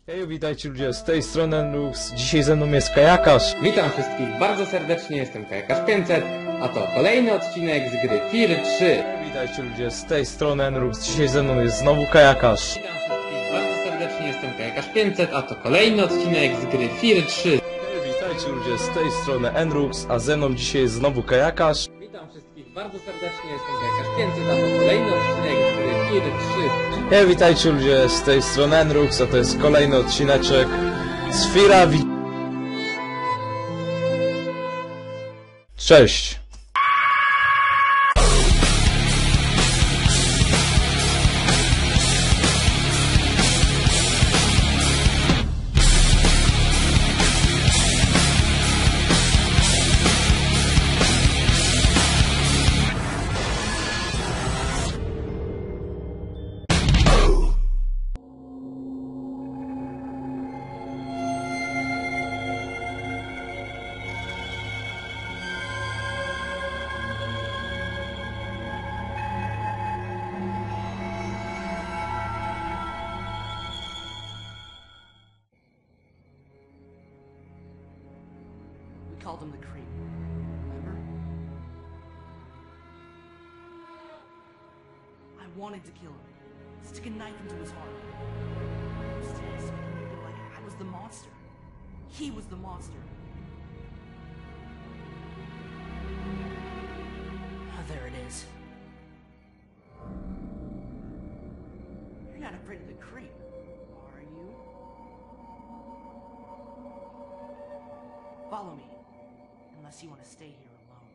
Hej, witajcie ludzie, z tej strony Lux. Dzisiaj ze mną jest Kajakarz. Witam wszystkich bardzo serdecznie, jestem Kajakarz 500, a to kolejny odcinek z gry Fear 3. Witajcie ludzie, z tej strony Lux. Dzisiaj ze mną jest znowu Kajakarz. Witam wszystkich bardzo serdecznie, jestem Kajakarz 500, a to kolejny odcinek z gry Fear 3. Hej, witajcie ludzie, z tej strony Enrux, a ze mną dzisiaj jest znowu Kajakarz. Witam wszystkich bardzo serdecznie, jestem Kajakarz 500, a to kolejny odcinek z gry Fear 3. Hej, witajcie ludzie, z tej strony Enrux, a to jest kolejny odcineczek z Fear. Cześć. We called him the Creep. Remember? I wanted to kill him. Stick a knife into his heart. Instead, I made it like I was the monster. He was the monster. Ah, there it is. You're not afraid of the Creep, are you? Follow me. Unless you want to stay here alone.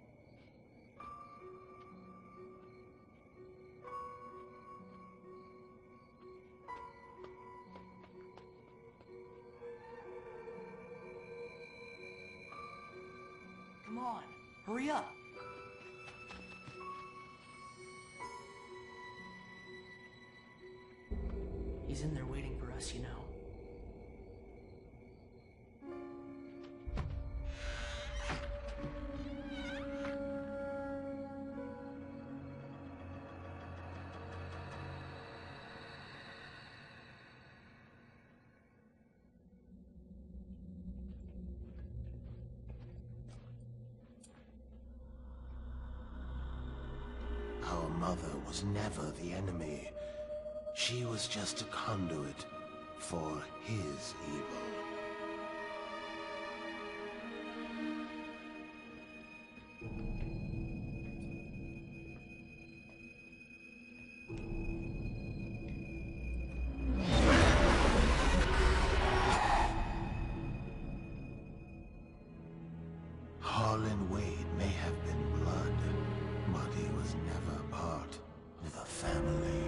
Come on, hurry up. He's in there waiting for us, you know. Our mother was never the enemy. She was just a conduit for his evil. Harlan Wade may have been blood, but he was never part of the family.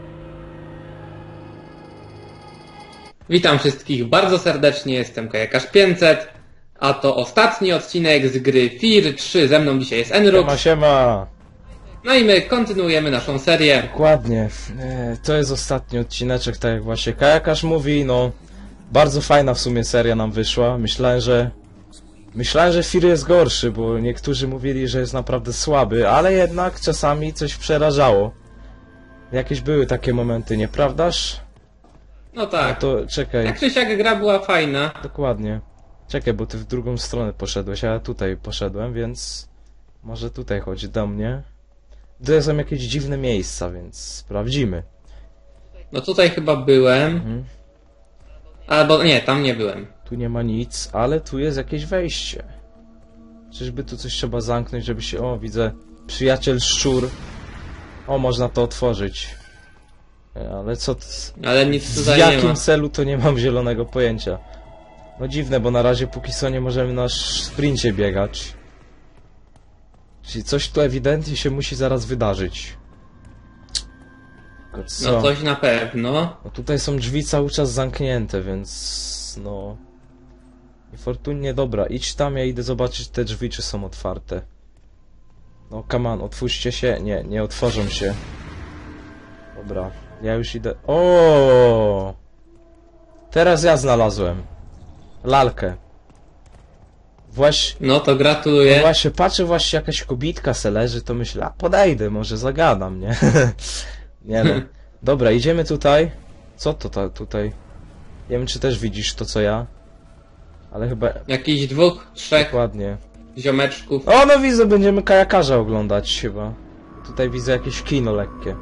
Witam wszystkich bardzo serdecznie, jestem Kajakarz 500, a to ostatni odcinek z gry Fear 3. Ze mną dzisiaj jest Enrux. Siema. No i my kontynuujemy naszą serię. Dokładnie. To jest ostatni odcineczek, tak jak właśnie Kajakarz mówi, no. Bardzo fajna w sumie seria nam wyszła. Myślałem, że Fear jest gorszy, bo niektórzy mówili, że jest naprawdę słaby, ale jednak czasami coś przerażało. Jakieś były takie momenty, nieprawdaż? No tak, No to czekaj, jak czy siak gra była fajna. dokładnie. Czekaj, bo ty w drugą stronę poszedłeś, a ja tutaj poszedłem, więc może tutaj chodzi do mnie. Tutaj są jakieś dziwne miejsca, więc sprawdzimy. No tutaj chyba byłem. Mhm. Albo nie, tam nie byłem. Tu nie ma nic, ale tu jest jakieś wejście. Czyżby tu coś trzeba zamknąć, żeby się... O, widzę. Przyjaciel szczur. O, można to otworzyć. Ale co... Ale nic W tutaj nie ma. jakim celu to nie mam zielonego pojęcia. No dziwne, bo na razie póki co nie możemy na sprincie biegać. Czyli coś tu ewidentnie się musi zaraz wydarzyć. Tylko co? No coś na pewno. No tutaj są drzwi cały czas zamknięte, więc... no... Niefortunnie, dobra, idź tam, ja idę zobaczyć te drzwi, czy są otwarte. No, come on, otwórzcie się. Nie, nie otworzą się. Dobra, ja już idę... O! Teraz ja znalazłem lalkę. Właśnie... No to gratuluję. No właśnie, patrzę, właśnie jakaś kobitka se leży, to myślę, a podejdę, może zagadam, nie? Nie no. Dobra, idziemy tutaj. Co to tutaj? Nie wiem, czy też widzisz to, co ja. Ale chyba... Jakichś 2, 3 Dokładnie. ziomeczków. O, no widzę, będziemy kajakarza oglądać chyba. Tutaj widzę jakieś kino lekkie.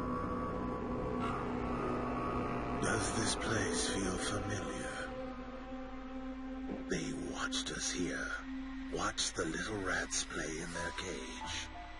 Does this place feel familiar? They watched us here. Watched the little rats play in their cage.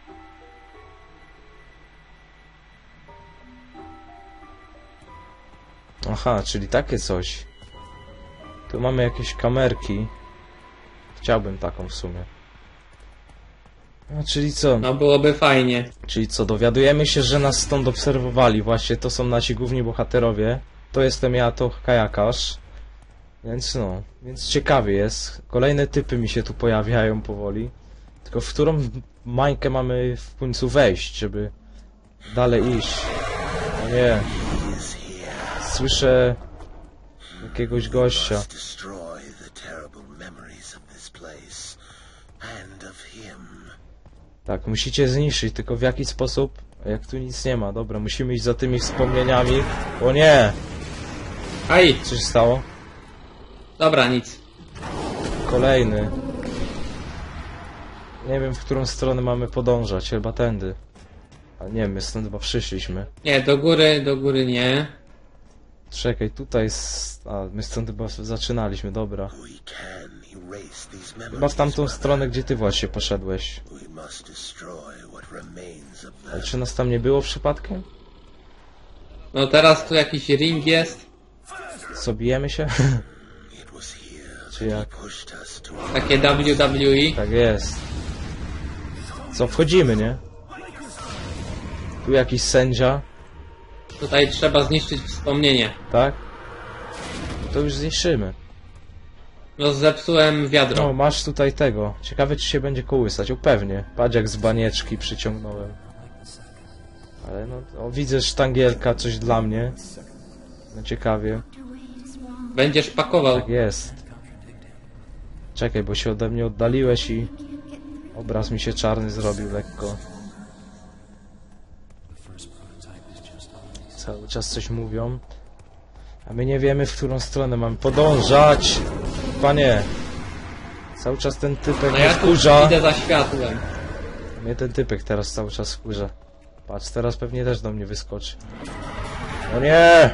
Aha, czyli takie coś. Tu mamy jakieś kamerki. Chciałbym taką w sumie. No, czyli co? No byłoby fajnie. Czyli co, dowiadujemy się, że nas stąd obserwowali. Właśnie to są nasi główni bohaterowie. To jestem ja, to kajakarz. Więc no, więc ciekawy jest. Kolejne typy mi się tu pojawiają powoli. Tylko w którą mańkę mamy w końcu wejść, żeby dalej iść. No nie. Słyszę jakiegoś gościa. Must destroy the terrible memories of this place and of him. Tak, musicie zniszczyć, tylko w jaki sposób? Jak tu nic nie ma, dobra, musimy iść za tymi wspomnieniami. O nie! Aj! Co się stało? Dobra, nic. Kolejny. Nie wiem, w którą stronę mamy podążać, chyba tędy. Ale nie wiem, my stąd chyba przyszliśmy. Nie, do góry nie. Czekaj, tutaj jest... A, my stąd chyba zaczynaliśmy, dobra. We can erase these Chyba memories. w tamtą brother. stronę, gdzie ty właśnie poszedłeś. We must destroy what remains of Ale them. czy nas tam nie było przypadkiem? No teraz tu jakiś ring jest. Co, bijemy się? It was here Czy that he jak? pushed us to Takie WWE. Tak jest. Co, wchodzimy, nie? Tu jakiś sędzia, Tutaj trzeba zniszczyć wspomnienie. tak? To już zniszczymy. No zepsułem wiadro. No, masz tutaj tego. Ciekawe, czy się będzie kołysać. O, pewnie. Patrz, jak z banieczki przyciągnąłem. Ale no, o, widzę sztangielka, coś dla mnie. No, ciekawie. Będziesz pakował. Tak jest. Czekaj, bo się ode mnie oddaliłeś i... Obraz mi się czarny zrobił lekko. Cały czas coś mówią. A my nie wiemy, w którą stronę mamy podążać. Panie. Cały czas ten typek No mnie ja tu wkurza. idę za światłem. Mnie ten typek teraz cały czas wkurza. Patrz, teraz pewnie też do mnie wyskoczy. O nie!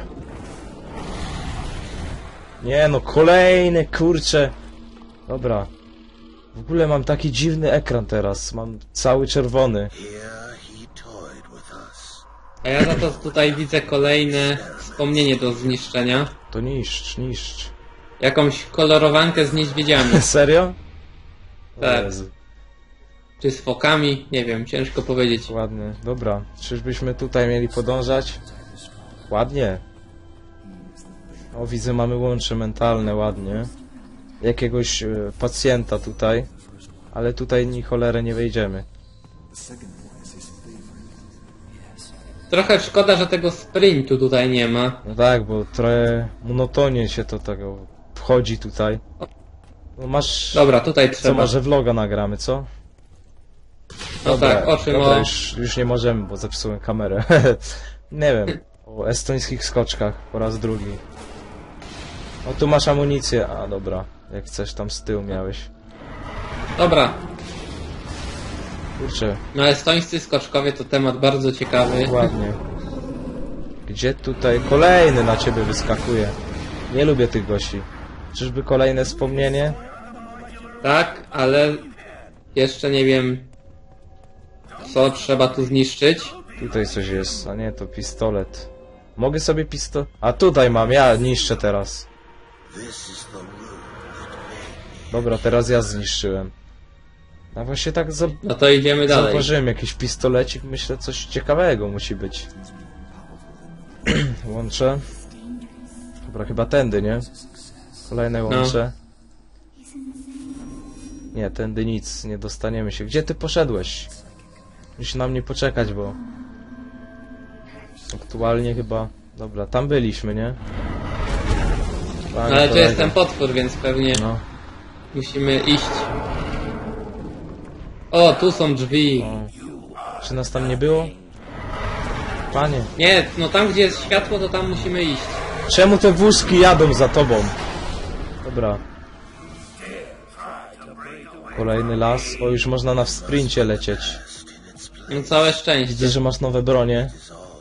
Nie no, kolejny, kurcze. Dobra. W ogóle mam taki dziwny ekran teraz. Mam cały czerwony. here he toyed with us. A ja za to tutaj widzę kolejne wspomnienie do zniszczenia. To niszcz, niszcz. Jakąś kolorowankę z niedźwiedziami. Serio? O Tak. Jezu, Czy z fokami? Nie wiem, ciężko powiedzieć. ładnie. Dobra, czyżbyśmy tutaj mieli podążać? Ładnie. O, widzę, mamy łącze mentalne, ładnie. Jakiegoś pacjenta tutaj. Ale tutaj ni cholerę nie wejdziemy. Trochę szkoda, że tego sprintu tutaj nie ma. No tak, bo trochę monotonie się to tego wchodzi tutaj. No masz... Dobra, tutaj Co, trzeba. może vloga nagramy, co? No tak, o czym dobra, o... już nie możemy, bo zepsułem kamerę. Nie wiem, o estońskich skoczkach po raz drugi. O, tu masz amunicję. A, dobra, jak chcesz, tam z tyłu miałeś. Dobra, Kurczę, no estońscy skoczkowie to temat bardzo ciekawy. ładnie. Gdzie tutaj kolejny na ciebie wyskakuje? Nie lubię tych gości. Czyżby kolejne wspomnienie? Tak, ale jeszcze nie wiem, co trzeba tu zniszczyć. Tutaj coś jest, a nie, to pistolet. Mogę sobie A tutaj mam, ja niszczę teraz. This is the room that made me. Dobra, teraz ja zniszczyłem. A właśnie tak No to idziemy dalej. zauważyłem jakiś pistolecik, myślę, coś ciekawego musi być. Łączę. Dobra, chyba tędy, nie? Kolejne łącze. Nie, tędy nic, nie dostaniemy się. Gdzie ty poszedłeś? Musi na mnie poczekać, bo... Aktualnie chyba... Dobra, tam byliśmy, nie? Panie Ale tu kolego. jest ten potwór, więc pewnie No. musimy iść. O, tu są drzwi. O. Czy nas tam nie było? Panie. Nie, no tam gdzie jest światło, to tam musimy iść. Czemu te wózki jadą za tobą? Dobra. Kolejny las. O, już można na sprincie lecieć. No całe szczęście. Widzę, że masz nowe bronie.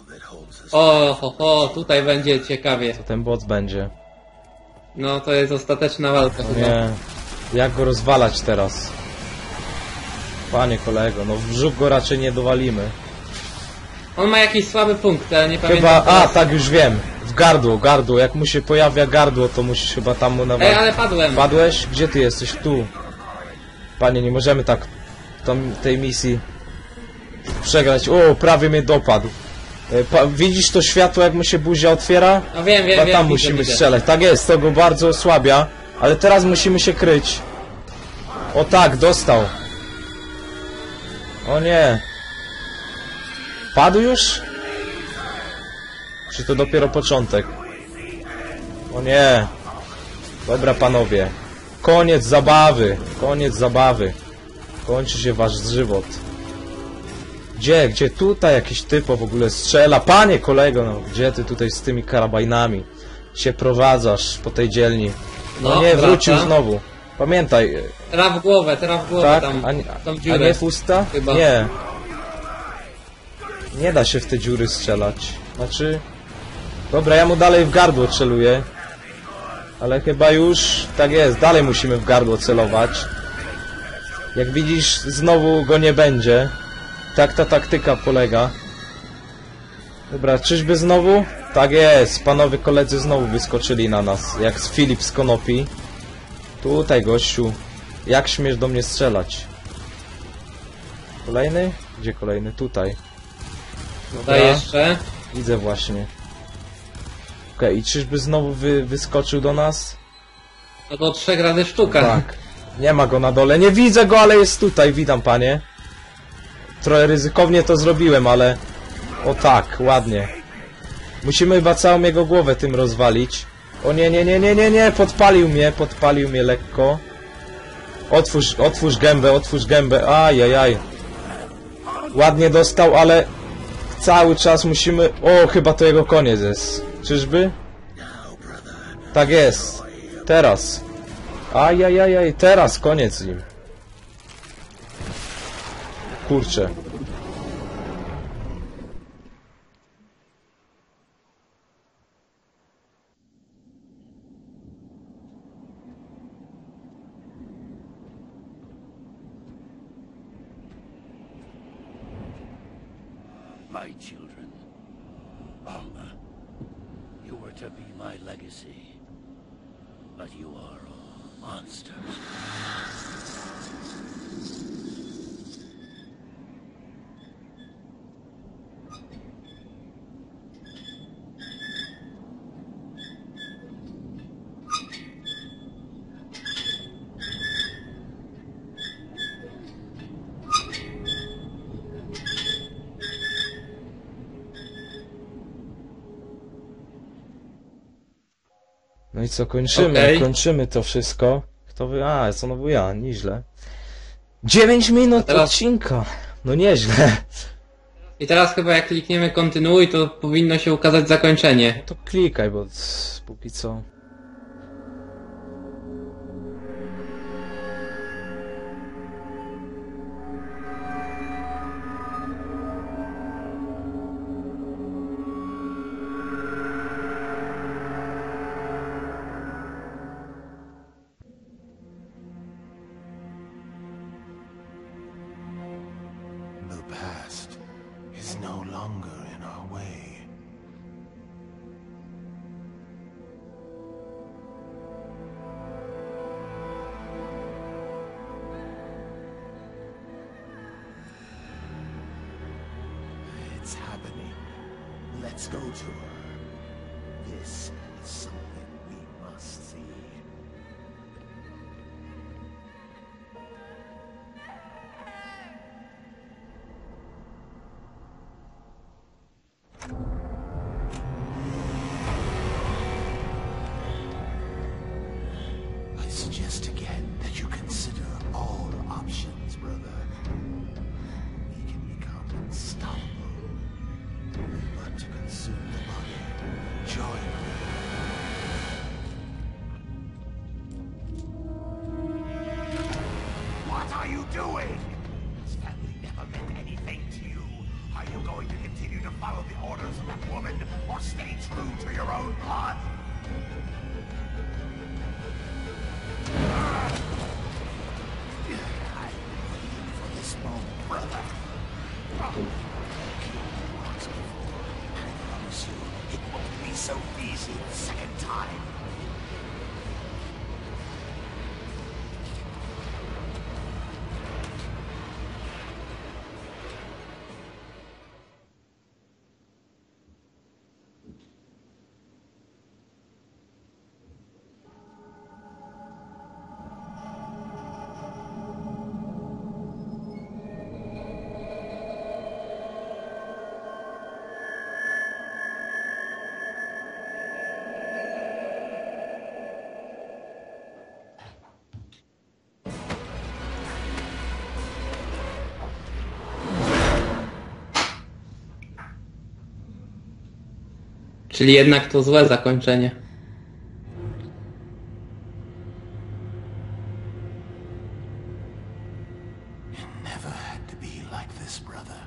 O, tutaj będzie ciekawie. To ten bot będzie. No to jest ostateczna walka chyba. Nie. Jak go rozwalać teraz? Panie kolego, no w brzuch go raczej nie dowalimy. On ma jakiś słaby punkt, ale nie Chyba, pamiętam. teraz. tak już wiem. W gardło. Jak mu się pojawia gardło, to musisz chyba tam mu Ej, nawalić. ale padłem. Padłeś? Gdzie ty jesteś? Tu. Panie, nie możemy tak tej misji przegrać. O, prawie mnie dopadł. Widzisz to światło, jak mu się buzia otwiera? No wiem, Chyba tam widzę, musimy widzę. strzelać. Tak jest, to go bardzo osłabia. Ale teraz musimy się kryć. O tak, dostał. O nie. Padł już? Czy to dopiero początek? O nie. Dobra panowie. Koniec zabawy. Koniec zabawy. Kończy się wasz żywot. Gdzie? Tutaj jakiś typo w ogóle strzela? Panie kolego, no gdzie ty tutaj z tymi karabajnami się prowadzasz po tej dzielni? No nie, wrócił wraca. znowu. Pamiętaj, Teraz w głowę tak? tam, tą A dziurę. nie w usta? Chyba. Nie. Nie da się w te dziury strzelać. Znaczy... Dobra, ja mu dalej w gardło celuję. Ale chyba już... Tak jest, dalej musimy w gardło celować. Jak widzisz, znowu go nie będzie. Tak ta taktyka polega. Dobra, czyżby znowu? Tak jest, panowie koledzy znowu wyskoczyli na nas. Jak z Filip z Konopi. Tutaj, gościu. Jak śmiesz do mnie strzelać? Kolejny? Gdzie kolejny? Tutaj. Daj jeszcze. Widzę właśnie. Okej, i czyżby znowu wyskoczył do nas? No to 3 razy sztuka. Tak. Nie ma go na dole. Nie widzę go, ale jest tutaj. Witam, panie. Trochę ryzykownie to zrobiłem, ale... O tak, ładnie. Musimy chyba całą jego głowę tym rozwalić. O nie. Podpalił mnie lekko. Otwórz gębę. Ajajaj. Ładnie dostał, ale... Cały czas musimy... O, chyba to jego koniec jest. Czyżby? Tak jest. Teraz. Ajajajaj, teraz koniec z nim. Kurczę. My children. You were to be my legacy. But you are all monsters. No i co, kończymy, Okej. kończymy to wszystko. Kto wy... znowu ja, nieźle. 9 minut teraz- odcinka. No nieźle. I teraz chyba jak klikniemy kontynuuj, to powinno się ukazać zakończenie. To klikaj, bo póki co... The past is no longer in our way. It's happening. Let's go to her. This is something we must see. I suggest again that you consider all options, brother. We can become unstoppable. But to consume the body Czyli jednak to złe zakończenie. Never had to be like this, brother.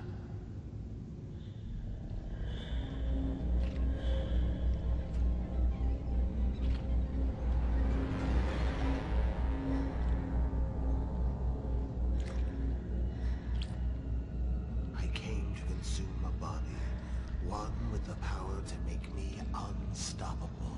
I came to consume a body, one with the power to make me unstoppable.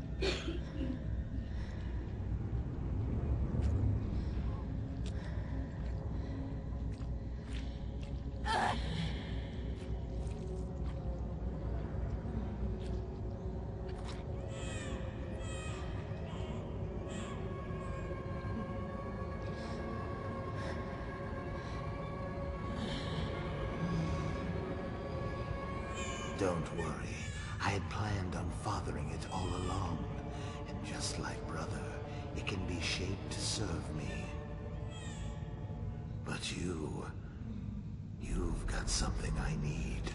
Don't worry. I had planned on fathering it all along. And just like brother, it can be shaped to serve me. But you've got something I need.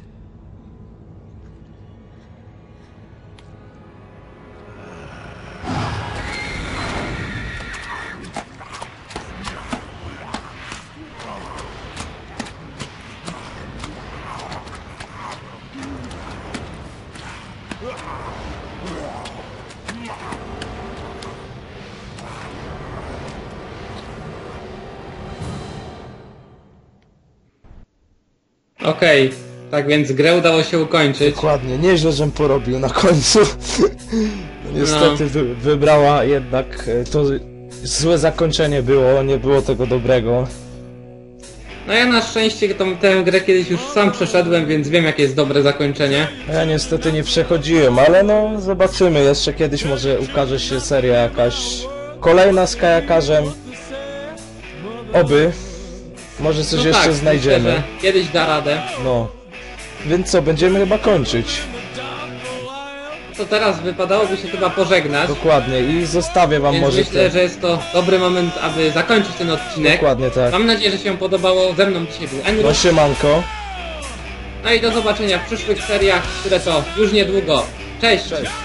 Okej, tak więc grę udało się ukończyć. Dokładnie, nieźle, żem porobił na końcu. Niestety wybrała jednak to złe zakończenie było, nie było tego dobrego. No ja na szczęście tę grę kiedyś już sam przeszedłem, więc wiem jakie jest dobre zakończenie. Ja niestety nie przechodziłem, ale no zobaczymy, jeszcze kiedyś może ukaże się seria jakaś kolejna z kajakarzem. Oby. Może coś jeszcze tak, znajdziemy. Myślę, że kiedyś da radę. No. Więc co, będziemy chyba kończyć. To teraz wypadałoby się chyba pożegnać. Dokładnie i zostawię wam Więc może myślę, że jest to dobry moment, aby zakończyć ten odcinek. Dokładnie tak. Mam nadzieję, że się podobało. Ze mną dzisiaj był No Enrus. siemanko. No i do zobaczenia w przyszłych seriach, które to już niedługo. Cześć! Cześć.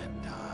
and die.